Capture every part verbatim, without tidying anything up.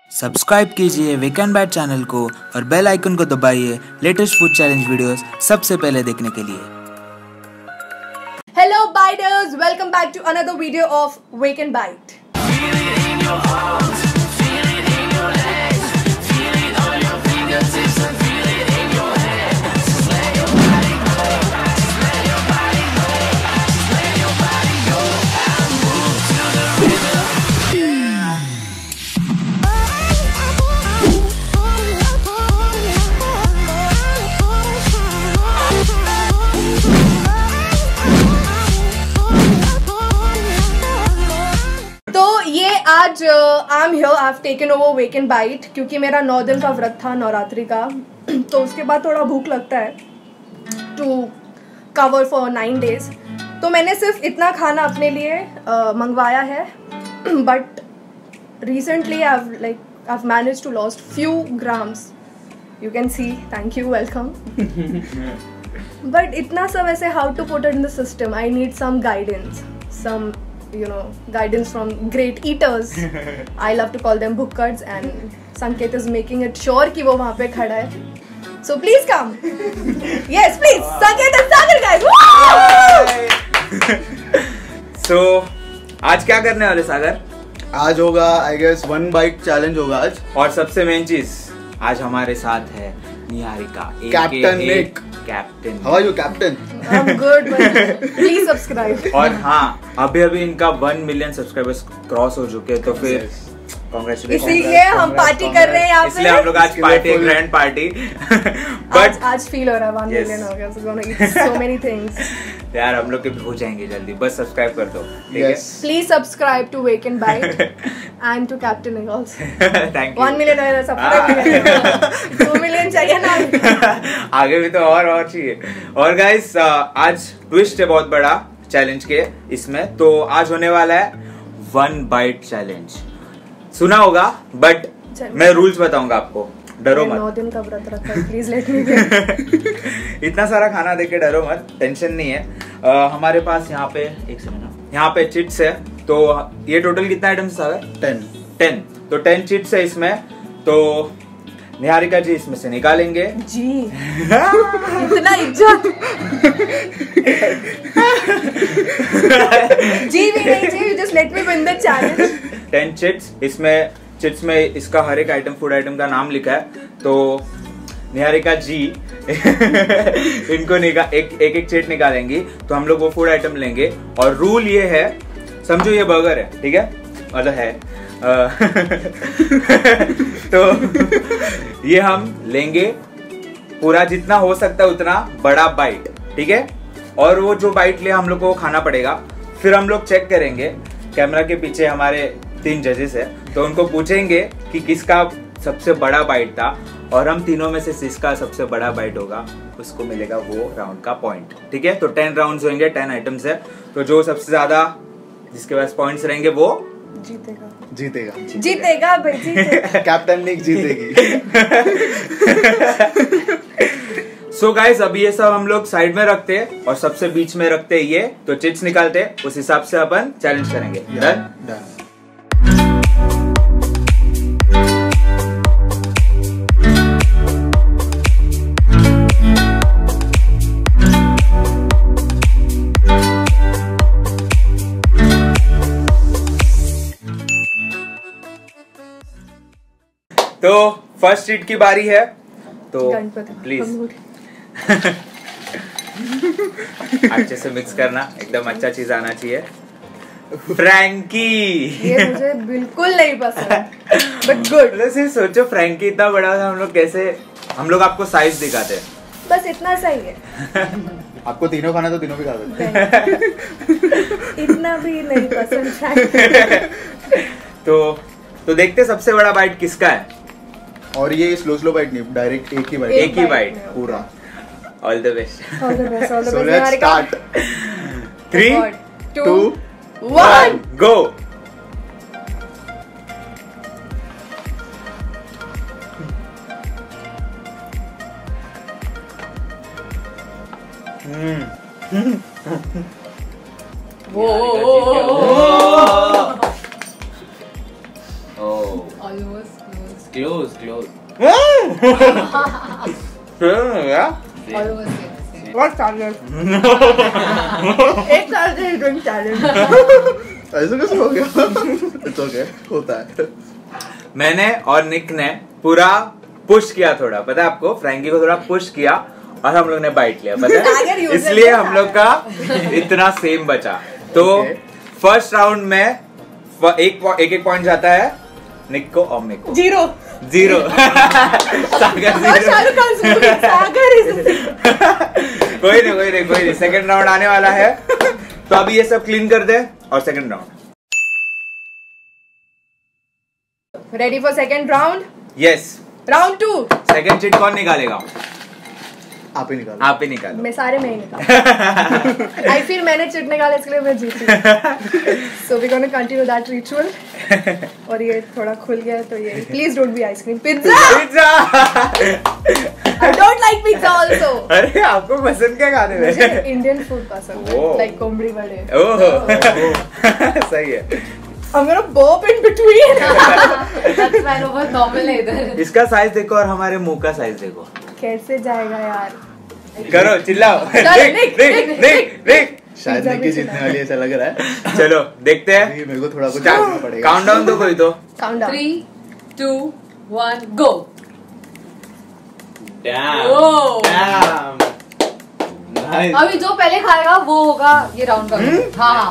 Subscribe कीजिए weekend bite channel को और बेल आइकन को दबाइए लेटेस्ट फूड चैलेंज वीडियोस सबसे पहले देखने के लिए। Hello biters, welcome back to another video of Wake and Bite. Feel it in your arms, feel it in your legs, feel it on your fingertips and feel it in your head. Just let your body go, just let your body go, just let your body go and move to the rhythm. आज I am here, I have taken over wake and bite क्योंकि मेरा नौ दिन का व्रत था नवरात्रि का, तो उसके बाद थोड़ा भूख लगता है to cover for nine days. तो मैंने सिर्फ इतना खाना अपने लिए uh, मंगवाया है, but recently I have like I have manage to lost few grams, you can see, thank you, welcome. But इतना सब ऐसे how to put it in the system, I need some guidance, some you know guidance from great eaters. I love to call them bhukkads and Sanket is making it sure कि वो वहाँ पे खड़ा है, so please come. Yes please, Sanket and Sagar guys. So आज क्या करने वाले सागर? आज होगा I guess one bite challenge होगा आज, और सबसे मेन चीज आज हमारे साथ है Niharika, captain Nick. Captain, how are you captain? I'm good, but please subscribe. और हाँ, अभी अभी इनका वन मिलियन सब्सक्राइबर्स क्रॉस हो चुके हैं, तो फिर कांग्रेचुलेशन। इसीलिए हम पार्टी कर रहे हैं यहाँ पे, इसलिए हम लोग आज पार्टी, एक ग्रैंड पार्टी। बट आज फील हो रहा है वन मिलियन हो गया, so gonna eat so many things. यार हम लोग के भी हो जाएंगे जल्दी, बस सब्सक्राइब कर दो, ठीक है? Please subscribe to Wake and Bite and to Captain Nick also. Thank you. One million है, सब्सक्राइब two million चाहिए ना? आगे भी तो और और चाहिए। और गाइस आज ट्विस्ट है बहुत बड़ा चैलेंज के इसमें, तो आज होने वाला है वन बाइट चैलेंज। सुना होगा, बट मैं रूल्स बताऊंगा आपको, डरो मत। नौ दिन का व्रत रखा है, प्लीज लेट मी। इतना सारा खाना देके डरो मत, टेंशन नहीं है। uh, हमारे पास यहाँ पे एक सेकंड, यहाँ पे चिट्स है, तो ये टोटल कितना आइटम्स है? टेन टेन तो टेन चिट्स है इसमें, तो निहारिका जी इसमें से निकालेंगे जी। इतना इज्जत जी भी नहीं जी, just let me win the challenge. Ten chits, इसमें चिट्स में इसका हर एक आइटम, फूड आइटम का नाम लिखा है, तो निहारिका जी इनको निका एक एक एक चिट निकालेंगी, तो हम लोग वो फूड आइटम लेंगे। और रूल ये है, समझो ये बर्गर है, ठीक है, मतलब है तो ये हम लेंगे पूरा, जितना हो सकता है उतना बड़ा बाइट, ठीक है? और वो जो बाइट ले हम लोग को खाना पड़ेगा। फिर हम लोग चेक करेंगे, कैमरा के पीछे हमारे तीन जजेस है, तो उनको पूछेंगे कि किसका सबसे बड़ा बाइट था, और हम तीनों में से जिसका सबसे बड़ा बाइट होगा उसको मिलेगा वो राउंड का पॉइंट, ठीक है? तो टेन राउंड्स होंगे, टेन आइटम्स है, तो जो सबसे ज्यादा जिसके पास पॉइंट्स रहेंगे वो जीतेगा जीतेगा जीतेगा भाई, जीतेगा। कैप्टन निक जीतेगी। सो गाइस, अभी ये सब हम लोग साइड में रखते हैं और सबसे बीच में रखते हैं ये, तो चिट्स निकालते हैं, उस हिसाब से अपन चैलेंज करेंगे। Done done. तो फर्स्ट चिट की बारी है, तो प्लीज अच्छे से मिक्स करना, एकदम अच्छा चीज आना चाहिए। फ्रैंकी, ये मुझे बिल्कुल नहीं पसंद, बट गुड। वैसे सोचो, फ्रैंकी इतना बड़ा था, हम लोग कैसे, हम लोग आपको साइज दिखाते हैं, बस इतना सही है। आपको तीनों खाना तो तीनों भी खा सकते हैं। इतना भी नहीं पसंद। तो तो देखते सबसे बड़ा बाइट किसका है। और ये स्लो स्लो बाइट नहीं, डायरेक्ट एक ही बाइट, एक ही बाइट पूरा। All the best, all the best, all the so let's start. Three two one go. All Almost close. Close close Almost same. What challenge? एक challenge drink challenge. ऐसा कैसे हो गया? It's okay, होता है। मैंने और निक ने पूरा पुश किया थोड़ा, पता है आपको, फ्रैंकी को थोड़ा पुश किया और हम लोग ने बाइट लिया, पता सागर है, user इसलिए है हम लोग का इतना सेम बचा। तो फर्स्ट राउंड में फ- एक पॉ- एक एक पॉइंट जाता है निक को और मेरे को। Zero. जीरो सागर और zero. Shahrukh Khan movie, Sagar is. कोई नहीं कोई नहीं कोई नहीं, सेकंड राउंड आने वाला है, तो अभी ये सब क्लीन कर दे और second round. Ready for second round? Yes, Round two. Second chit कौन निकालेगा? आप ही निकालो। आप ही निकालो। मैं सारे में ही निकाल। I feel मैंने चिट निकाला इसके लिए मैं जीती। So we're gonna continue that ritual. और ये थोड़ा खुल गया है तो ये please don't be ice cream. Pizza. Pizza. I don't like pizza also. अरे आपको पसंद क्या खाने मुझे में? Indian food पसंद है, Oh. like कोम्बड़ी वड़े। ओह सही है। I'm gonna burp in between. That's why no बहुत normal है इधर. इसका साइज देखो और हमारे मुंह का साइज देखो। कैसे जाएगा यार? करो चिल्लाओ। चल, निक निक, निक निक, निक निक। शायद पिज्जा निकी भी जीतने वाली है, ऐसा लग रहा है। चलो देखते हैं। अभी मेरे को थोड़ा कुछ करना पड़ेगा। काउंटडाउन दो कोई तो। Count down. Three, two, one, go. Damn. Whoa. Damn. Nice. अभी जो पहले खाएगा वो होगा ये राउंड का। हाँ हाँ।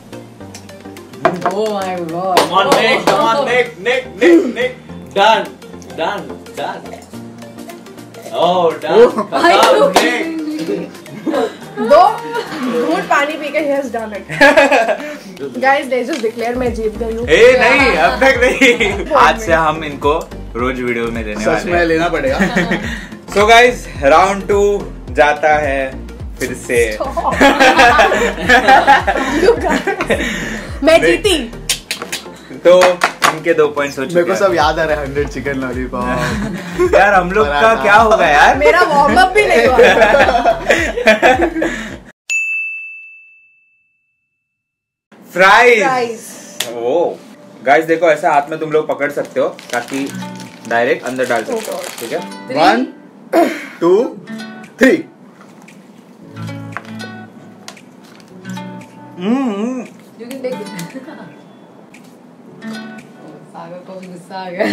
Oh my god. Come on, Nick. Come on, Nick. Nick. Nick. Nick. Done. Done. Done. Oh, done. I Come know. on, Nick. दो घूंट पानी पी के he has done it. Guys, let's just declare मैं जीत गई हूँ. ए नहीं, अब तक नहीं। आज से हम इनको रोज वीडियो में देने सच वाले में हैं। लेना पड़ेगा। सो गाइस, राउंड टू जाता है फिर से। You guys. मैं जीती. तो इनके दो पॉइंट्स हो मेरे को चुके सब हैं। याद आ रहा है, हंड्रेड चिकन लॉलीपॉप। यार हम लोग का पराठा। क्या होगा यार? मेरा वार्म अप भी नहीं हुआ. फ्राइज। Fries. ओ गाइस देखो, ऐसा हाथ में तुम लोग पकड़ सकते हो ताकि डायरेक्ट अंदर डाल सकते हो, Oh God. ठीक है? One two three. Hmm You can take it. Oh, Sagar को भी गुस्सा आ गया.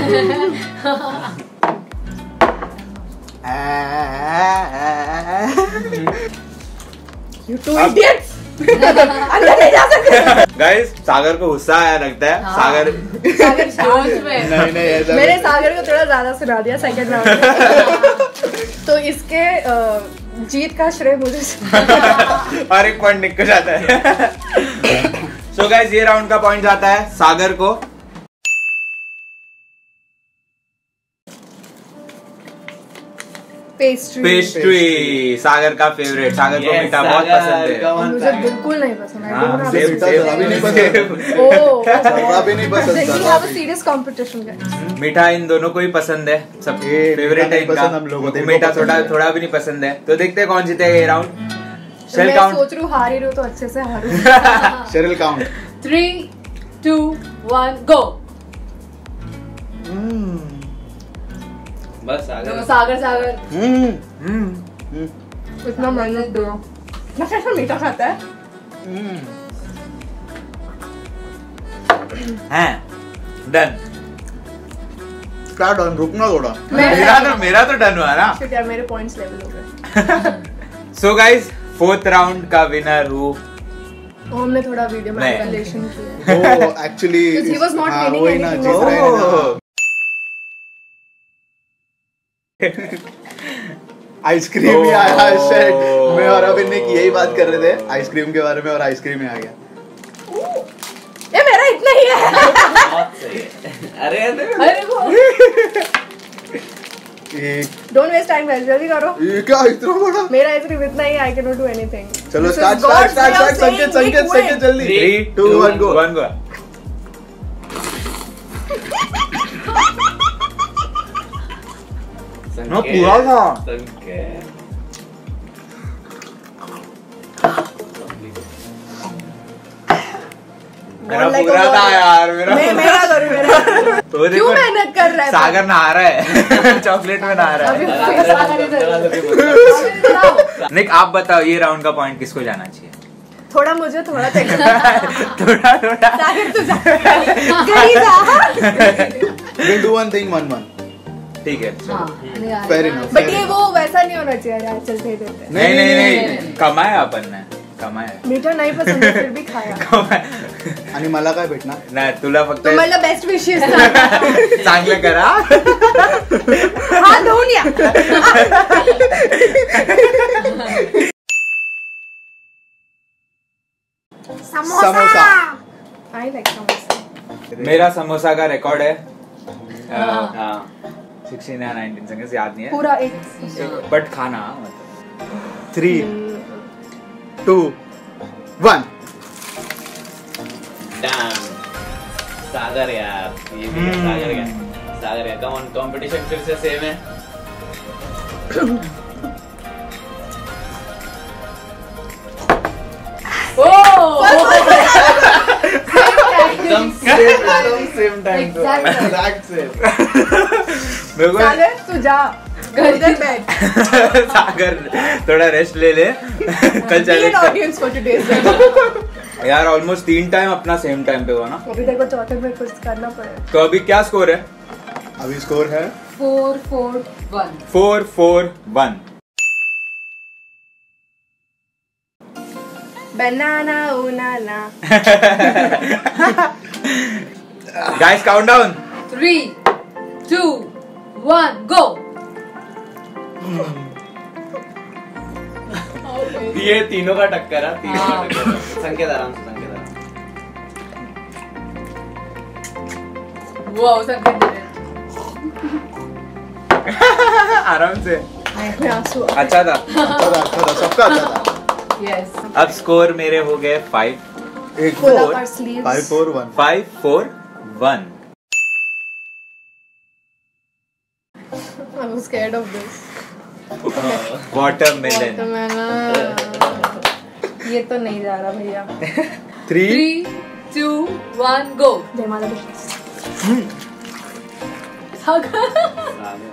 You two idiots. अंदर नहीं जा सकते. गाइस सागर को गुस्सा आया लगता है। हाँ। सागर सागर शांत. जोश में. नहीं नहीं ऐसा मैंने सागर को थोड़ा ज्यादा सुना दिया सेकंड राउंड में. तो इसके अ, जीत का श्रेय मुझे. और एक पॉइंट निकल जाता है। सो गाइस ये राउंड का पॉइंट जाता है सागर को। पेस्ट्री. पेस्ट्री सागर का फेवरेट। सागर को Yes, मीठा बहुत सागर, पसंद है। come on, मुझे सागर. बिल्कुल नहीं पसंद है. हाँ, I same don't have a same, अभी नहीं पसंद। Oh, सरवा भी नहीं पसंद, then we सरवा have a भी। serious competition, guys. मीठा इन दोनों को ही पसंद है, सब ये फेवरेट मीठा है नहीं इनका। पसंद हम लोगों को, उनको मीठा इनको थोड़ा पसंद है। थोड़ा भी नहीं पसंद है। तो देखते हैं कौन जीतेगा ये राउंड। शेल मैं काउंट। सोच रही हूँ हार ही रही हूँ तो अच्छे से हारूं. Sheryl count. Three, two, one, go. बस No, Sagar. Sagar Sagar. Hmm hmm इतना मेहनत दो. ना कैसा मीठा खाता है. हैं डन। क्या डन, रुकना थोड़ा। मेरा तो मेरा तो डन हुआ ना। Shit यार, मेरे पॉइंट्स लेवल हो गए. सो गाइस फोर्थ राउंड का विनर हूँ और हमने थोड़ा वीडियो मैं। मैनिपुलेशन किया. वो actually Because he was not winning वही ना, anything. जीत रहे हैं ना। ओह। आइसक्रीम ही आया ओह। shit। मैं और अभी निक यही बात कर रहे थे आइसक्रीम के बारे में और आइसक्रीम ही आ गया। ये मेरा इतना ही है. बहुत सही है. अरे अरे. अरे वो. ये Don't waste time guys, जल्दी करो. ये क्या इतना बड़ा? मेरा आइसक्रीम इतना ही, I cannot do anything. चलो This is start God's start way of start Sanket saying Sanket we Sanket win. जल्दी। Three two one go. One go. ना पूरा था। संकेत. मेरा Not like a पूरा था warrior. यार मेरा मैं मेरा करूँ मेरा तो देखो, क्यों मेहनत कर रहा है सागर नहा रहा है चॉकलेट में नहा रहा अभी है। सागर निक आप बताओ ये राउंड का पॉइंट किसको जाना चाहिए? थोड़ा मुझे थोड़ा तेरे थोड़ा थोड़ा सागर तू जा गई जा We'll do one thing, one one. ठीक है हाँ नहीं यार। Fair enough. बट ये वो वैसा नहीं होना चाहिए यार चल दे देते हैं। नहीं नहीं नहीं, नहीं नहीं। कमाया अपन ने कमाया मीठा नाही पसंद आहे, फिर भी खाया कमाया आणि मला काय भेटणार? नाही तुला फक्त तुम्हाला बेस्ट विशेस चांगलं करा हात धुवून या समोसा. आई लाइक समोसा मेरा समोसा का रिकॉर्ड है हाँ सिक्सटीन या नाइनटीन संगे याद नहीं है पूरा एक बट खाना मतलब Three, two, one. Damn Sagar यार ये भी है, सागर का सागर का कम ऑन कंपटीशन फिर से सेम है एकदम Same time. Exact same. Exact same. मेरे को सागर तू जा उधर बैठ सागर थोड़ा रेस्ट ले ले कल Be चले an audience for today's video. यार ऑलमोस्ट तीन टाइम अपना सेम टाइम पे हुआ ना अभी देखो चौथे में कुछ करना पड़ेगा तो अभी क्या स्कोर है? अभी स्कोर है four four one four four one बनाना उनाना guys count down three two one go. ये तीनों का टक्कर है तीनों का हाँ। टक्कर है। संकेत आराम से संकेत आराम से। वाओ संकेत दे रहे हैं। आराम से मैं आंसू अच्छा था अच्छा था, अच्छा था, सबका अच्छा था. यस अब स्कोर मेरे हो गए फाइव एक pull Four. up our sleeves five four one. Five four one I'm scared of this watermelon Watermelon. ये तो नहीं जा रहा भैया three three two one go. जय माता दी सागर सागर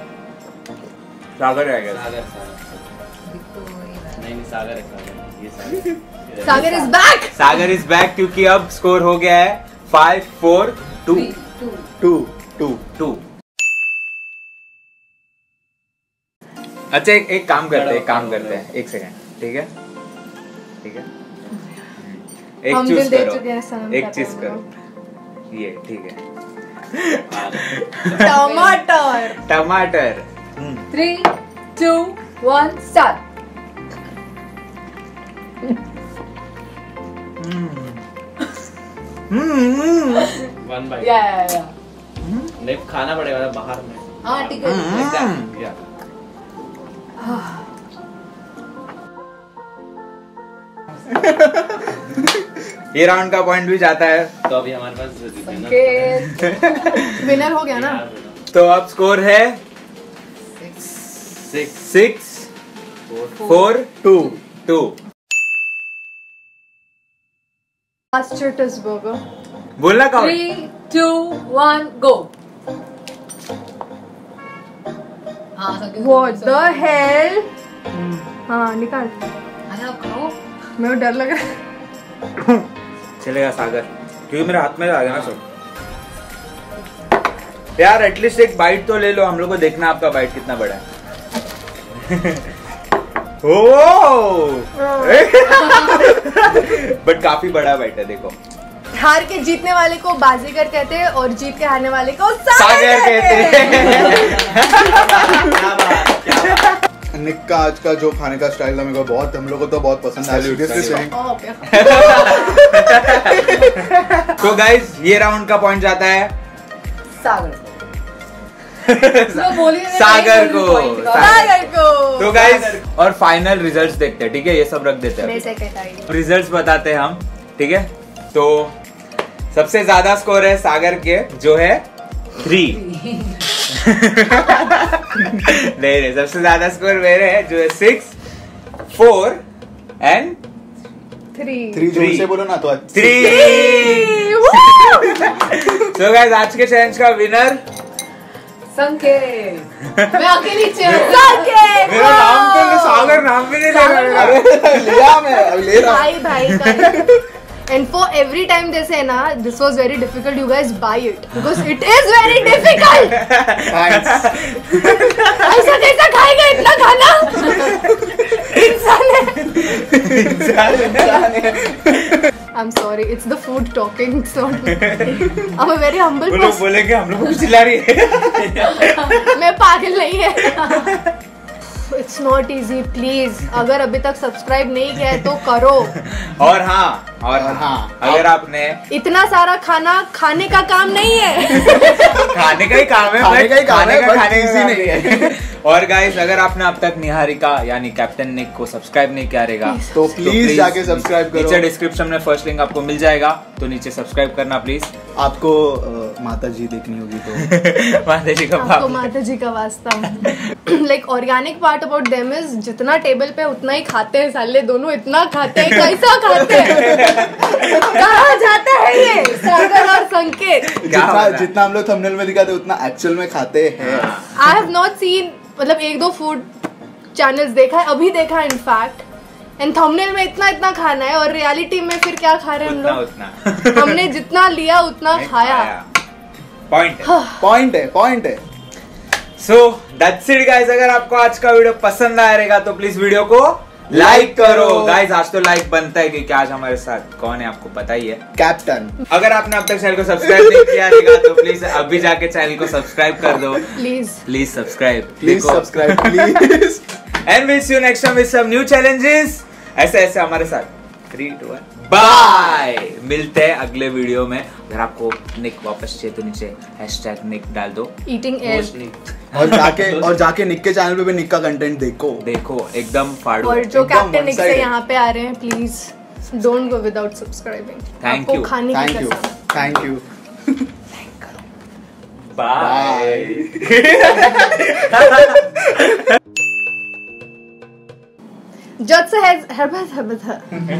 सागर आएगा सागर सागर नहीं नहीं सागर है सागर ये Sagar Sagar is back Sagar is back क्योंकि अब स्कोर हो गया है five four two three two two two two अच्छा एक, एक काम करते हैं एक काम करते हैं एक सेकंड ठीक है ठीक है एक हम चूज दिल दे करो चुके हैं सनम एक का चीज तो करो ये ठीक है टमाटर टमाटर three two one start. One bite या या या नहीं खाना पड़ेगा ना बाहर में हाँ ठीक है। Like that, yeah. ये राउंड का पॉइंट भी जाता है तो अभी हमारे पास संकेत विनर हो गया ना तो अब स्कोर है six six four two two Astroturf burger बोलना कौन थ्री टू वन गो। हाँ संकेत What the hell हाँ निकाल अरे आप खाओ। मेरे को डर लग रहा है चलेगा सागर क्योंकि मेरे हाथ में आ गया ना सब यार एटलीस्ट एक बाइट तो ले लो हम लोग को देखना आपका बाइट कितना बड़ा है ओ बट काफी बड़ा बाइट है देखो हार के जीतने वाले को बाजीगर कहते हैं और जीत के हारने वाले को सागर सागर कहते हैं क्या बात क्या बात निक का आज का जो खाने का स्टाइल था मेरे को बहुत हम लोग को तो बहुत पसंद आया Salute, सीरियसली salute. सेइंग तो गाइस ये राउंड का पॉइंट जाता है सागर तो बोलिए मैं सागर नहीं को बोलूँ point का। सागर को तो गाइस और फाइनल रिजल्ट्स देखते हैं ठीक है ये सब रख देते मैं हैं सेकंड आई रिजल्ट्स बताते हैं हम ठीक है तो सबसे ज्यादा स्कोर है सागर के जो है थ्री नहीं नहीं सबसे ज्यादा स्कोर मेरे है जो है six four and three three जोर से बोलो ना तो अच्छा। थ्री। सो गाइस आज के चैलेंज का विनर संकेत। मैं अकेली चेयर। संकेत। मेरा नाम तो सागर नाम भी नहीं ले रहा। अरे लिया मैं अब ले रहा भाई भाई का and for every time they say na this was very difficult, you guys buy it because it is very difficult. Thanks. ऐसा कैसा खाएगा इतना खाना? इंसान है। I'm sorry, it's the food talking. It's not. I'm a very humble वो लोग person. बोलेंगे हम लोग को चिल्ला रही है। मैं पागल नहीं है। It's not easy, please. अगर अभी तक सब्सक्राइब नहीं किया है तो करो। और हाँ और और हाँ हाँ, अगर आपने इतना सारा खाना खाने का काम नहीं है। खाने का ही काम है, खाने but का ही काम खाने है, का but खाने का easy काम नहीं है। और गाइस अगर आपने अब तक निहारिका यानी कैप्टन निक को सब्सक्राइब नहीं किया रहेगा तो प्लीज जाके सब्सक्राइब करो। नीचे डिस्क्रिप्शन में फर्स्ट लिंक आपको मिल जाएगा, तो नीचे सब्सक्राइब करना प्लीज। आपको अ, माता जी देखनी होगी तो माता जी का आपको पाप। माता जी का वास्ता। Like organic part about them is जितना टेबल पे उतना ही खाते हैं साले दोनों, इतना खाते हैं, कैसा खाते हैं? कहाँ जाता है ये सागर और संकेत? क्या जितना होता है? जितना हम लोग थंबनेल में दिखाते उतना एक्चुअल में खाते हैं। आई हैव नॉट सीन, मतलब एक दो फूड चैनल्स देखा है, अभी देखा है इनफैक्ट, एंड थंबनेल में इतना इतना खाना है और रियलिटी में फिर क्या खा रहे हैं हम उतना लोग? उतना हमने जितना लिया उतना खाया। पॉइंट पॉइंट है पॉइंट है। So that's it guys. अगर आपको आज का वीडियो पसंद आया रहेगा तो प्लीज वीडियो को लाइक करो गाइस। आज तो लाइक बनता है क्योंकि आज हमारे साथ कौन है आपको पता ही है, कैप्टन। अगर आपने अब तक चैनल को सब्सक्राइब नहीं किया रहेगा तो प्लीज अभी जाके चैनल को सब्सक्राइब कर दो। Please please subscribe please subscribe please. And will see you next time with some new challenges. ऐसे ऐसे हमारे साथ थ्री टू वन बाय। मिलते हैं अगले वीडियो में। अगर आपको निक वापस चाहिए तो नीचे हैशटैग निक डाल दो। Eating air. और जाके और जाके निक के चैनल पे भी निक का कंटेंट देखो देखो एकदम फाड़ो। और जो एकदम कैप्टन निक से one-sided। यहाँ पे आ रहे हैं, please don't go without subscribing. Thank आपको you. खाने की थैंक यू कसम। Thank you bye. जज से है हरबत हरबत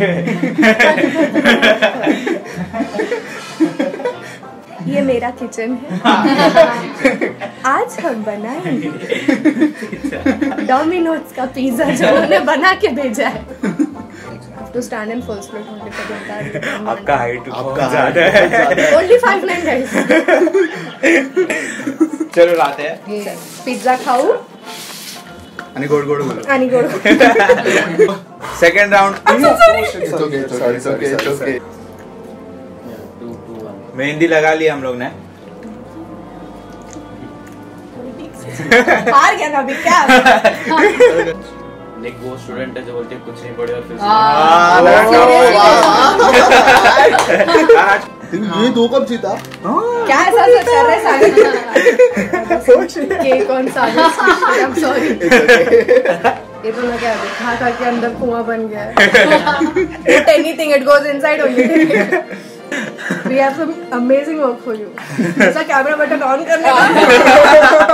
ये मेरा किचन है। आज हम बनाएंगे डोमिनोज का पिज्जा जो उन्होंने बना के भेजा है। तो स्टैंड इन फुल स्प्लिट होने का बनता है। आपका हाइट आपका बहुत ज्यादा height है। बहुत ज्यादा है। Only five nine guys. चलो लाते हैं। पिज्जा खाऊ आणि गोड गोड बोलो। आणि गोड second round It's okay, it's okay, it's okay, it's okay. मेहंदी लगा ली हम लोग ने। हार गया ना अभी क्या? निक वो स्टूडेंट है जो बोलते हैं कुछ नहीं पढ़े और फिर हाँ, ये दो कप जीता। क्या ऐसा सोच कर रहे सागर? के कौन सागर? I am sorry. ये तो मैं क्या खा खा के अंदर कुआं बन गया है। Eat anything, it goes inside only. We have some amazing work for you. ऐसा कैमरा बटन ऑन करने का